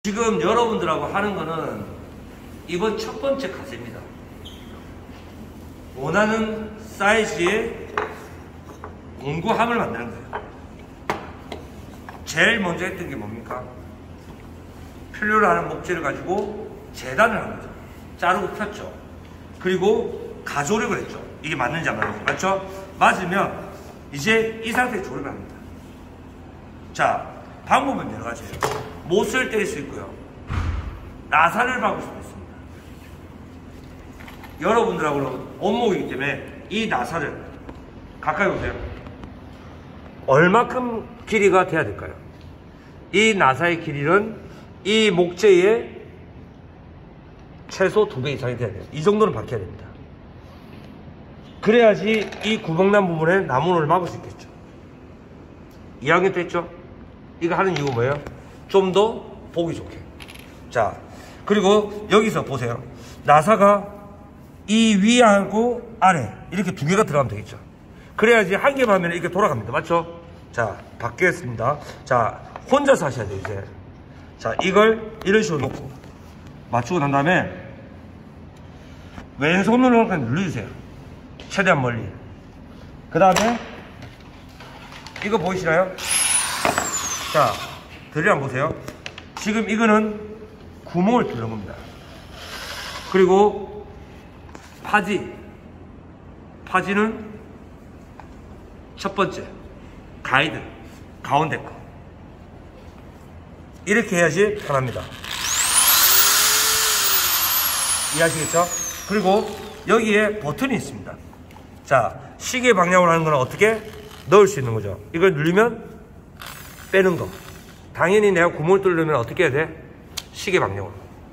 지금 여러분들하고 하는 거는 이번 첫 번째 과제입니다. 원하는 사이즈의 공구함을 만드는 거예요. 제일 먼저 했던 게 뭡니까? 필요로 하는 목재를 가지고 재단을 한 거죠. 자르고 폈죠. 그리고 가조력을 했죠. 이게 맞는지 안 맞는지. 맞죠? 맞으면 이제 이 상태에 조립을 합니다. 자, 방법은 여러 가지예요. 못을 때릴 수 있고요. 나사를 박을 수도 있습니다. 여러분들하고는 원목이기 때문에 이 나사를 가까이 보세요. 얼마큼 길이가 돼야 될까요? 이 나사의 길이는 이 목재의 최소 2배 이상이 돼야 돼요. 이 정도는 박혀야 됩니다. 그래야지 이 구멍난 부분에 나무를 막을 수 있겠죠. 2학년 때 했죠? 이거 하는 이유가 뭐예요? 좀 더 보기 좋게. 자, 그리고 여기서 보세요. 나사가 이 위하고 아래 이렇게 2개가 들어가면 되겠죠. 그래야지 한 개만 하면 이렇게 돌아갑니다. 맞죠? 자, 바뀌겠습니다. 자, 혼자서 하셔야 돼요, 이제. 자, 이걸 이런 식으로 놓고 맞추고 난 다음에 왼손으로 그냥 눌러주세요. 최대한 멀리. 그 다음에 이거 보이시나요? 자, 드릴 한번 보세요. 지금 이거는 구멍을 뚫는 겁니다. 그리고 파지는 첫 번째 가이드 가운데 거 이렇게 해야지 편합니다. 이해하시겠죠? 그리고 여기에 버튼이 있습니다. 자, 시계 방향으로 하는 거는 어떻게 넣을 수 있는 거죠. 이걸 누르면 빼는 거. 당연히 내가 구멍을 뚫으려면 어떻게 해야 돼? 시계 방향으로.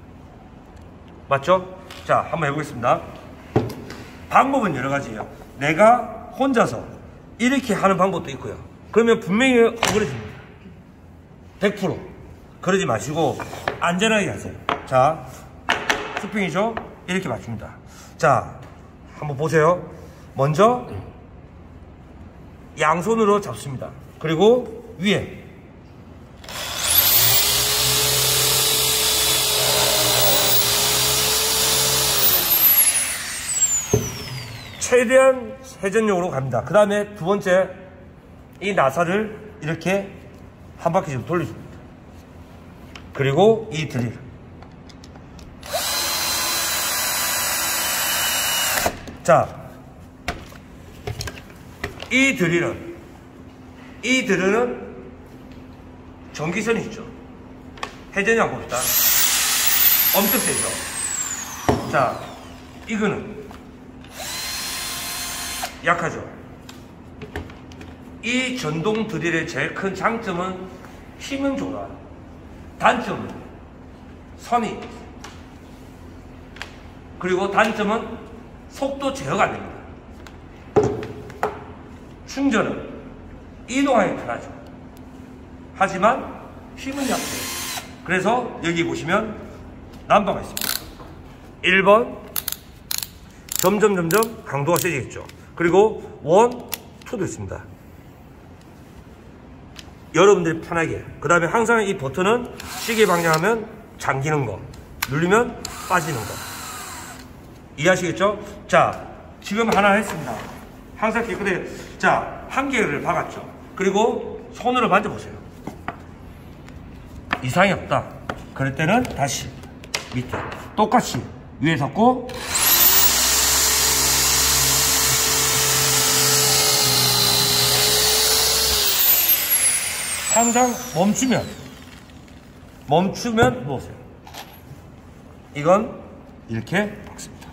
맞죠? 자, 한번 해보겠습니다. 방법은 여러 가지예요. 내가 혼자서 이렇게 하는 방법도 있고요. 그러면 분명히 어그러집니다. 100%. 그러지 마시고 안전하게 하세요. 자, 스프링이죠? 이렇게 맞춥니다. 자, 한번 보세요. 먼저 양손으로 잡습니다. 그리고 위에 최대한 회전력으로 갑니다. 그 다음에 두 번째 이 나사를 이렇게 한 바퀴 좀 돌려줍니다. 그리고 이 드릴 자, 이 드릴은 전기선이 있죠. 회전이 안 봅니다. 엄청 세죠. 자, 이거는 약하죠. 이 전동 드릴의 제일 큰 장점은 힘은 좋아. 단점은 선이. 그리고 단점은 속도 제어가 안 됩니다. 충전은 이동하기 편하죠. 하지만 힘은 약해요. 그래서 여기 보시면 남바가 있습니다. 1번 점점 강도가 세지겠죠. 그리고 1, 2도 있습니다. 여러분들이 편하게. 그 다음에 항상 이 버튼은 시계 방향하면 잠기는 거, 누르면 빠지는 거. 이해하시겠죠? 자, 지금 하나 했습니다. 항상 깨끗해. 자, 한 개를 박았죠. 그리고 손으로 만져보세요. 이상이 없다. 그럴 때는 다시 밑에 똑같이 위에 잡고 항상 멈추면 놓으세요. 이건 이렇게 박습니다.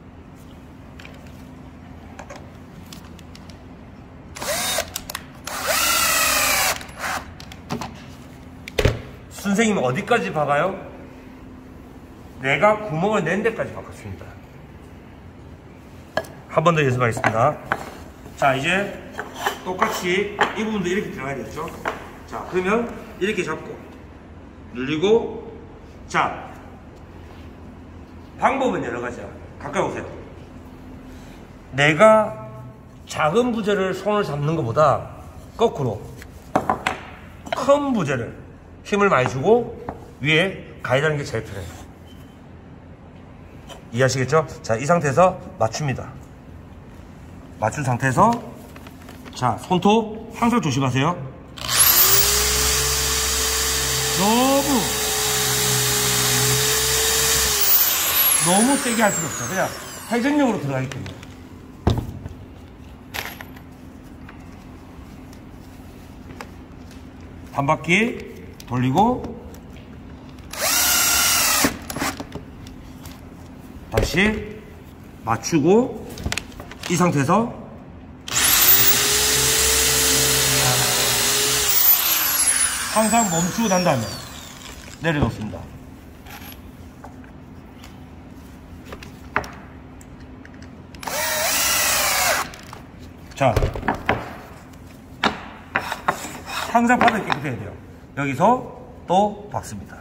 선생님은 어디까지 박아요? 내가 구멍을 낸 데까지 박았습니다. 한 번 더 연습하겠습니다. 자, 이제 똑같이 이 부분도 이렇게 들어가야겠죠? 자, 그러면 이렇게 잡고 눌리고. 자, 방법은 여러 가지야. 가까이 오세요. 내가 작은 부재를 손을 잡는 것보다 거꾸로 큰 부재를 힘을 많이 주고 위에 가이드하는 게 제일 편해요. 이해하시겠죠? 자, 이 상태에서 맞춥니다. 맞춘 상태에서 자, 손톱 항상 조심하세요. 너무 세게 할 필요 없어요. 그냥 회전력으로 들어가기 때문에. 한 바퀴 돌리고 다시 맞추고 이 상태에서 항상 멈추고 난 다음에 내려놓습니다. 자, 항상 바닥이 깨끗해야 돼요. 여기서 또 박습니다.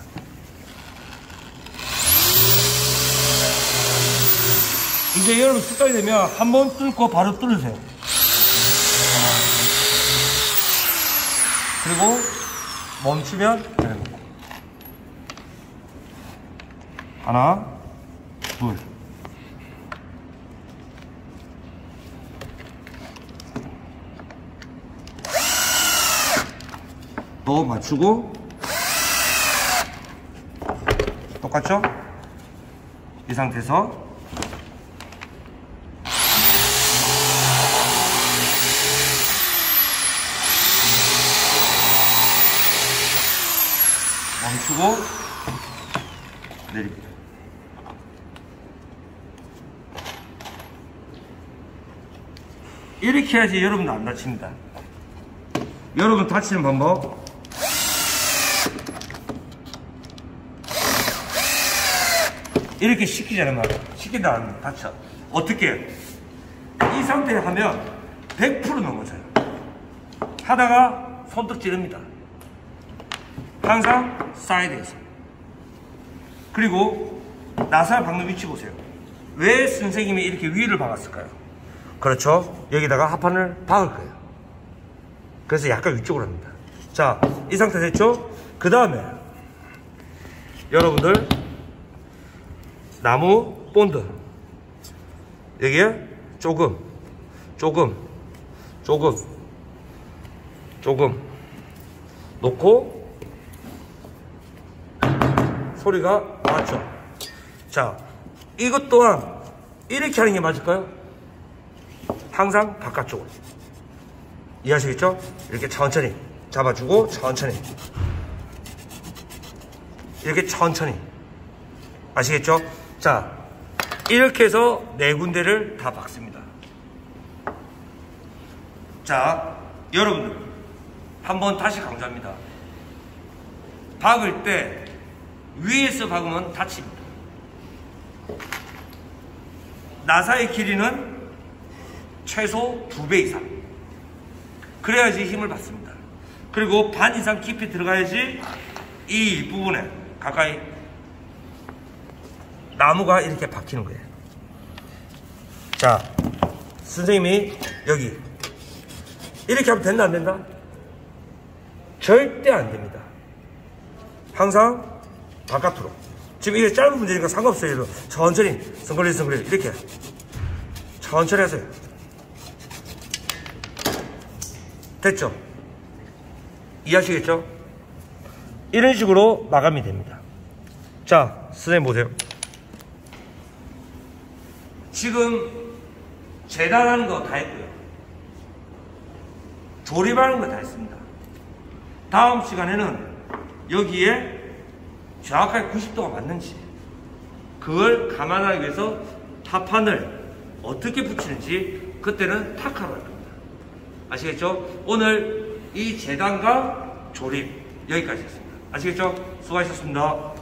이제 여러분 습관이 되면 한 번 뚫고 바로 뚫으세요. 그리고 멈추면 내려놓고. 하나, 둘. 또 맞추고. 똑같죠? 이 상태에서 멈추고 내립니다. 이렇게 해야지 여러분도 안 다칩니다. 여러분 다치는 방법, 이렇게 시키잖아요. 시킨다 안 다쳐. 어떻게? 이 상태에 하면 100% 넘어져요. 하다가 손톱 찌릅니다. 항상 사이드에서. 그리고 나사를 박는 위치 보세요. 왜 선생님이 이렇게 위를 박았을까요? 그렇죠. 여기다가 합판을 박을 거예요. 그래서 약간 위쪽으로 합니다. 자, 이 상태 됐죠? 그 다음에 여러분들 나무 본드 여기에 조금 놓고 소리가 맞죠? 자, 이것 또한 이렇게 하는 게 맞을까요? 항상 바깥쪽으로. 이해하시겠죠? 이렇게 천천히 잡아주고 천천히 이렇게 천천히. 아시겠죠? 자, 이렇게 해서 4군데를 다 박습니다. 자, 여러분들 한번 다시 강조합니다. 박을 때 위에서 박으면 다칩니다. 나사의 길이는 최소 2배 이상. 그래야지 힘을 받습니다. 그리고 반 이상 깊이 들어가야지 이 부분에 가까이 나무가 이렇게 박히는 거예요. 자, 선생님이 여기 이렇게 하면 된다 안 된다? 절대 안 됩니다. 항상 바깥으로. 지금 이게 짧은 문제니까 상관없어요. 천천히 성거리 이렇게 천천히 하세요. 됐죠? 이해하시겠죠? 이런 식으로 마감이 됩니다. 자, 선생님 보세요. 지금 재단하는 거 다 했고요. 조립하는 거 다 했습니다. 다음 시간에는 여기에 정확하게 90도가 맞는지 그걸 감안하기 위해서 타판을 어떻게 붙이는지 그때는 타카로 할 겁니다. 아시겠죠? 오늘 이 재단과 조립 여기까지 했습니다. 아시겠죠? 수고하셨습니다.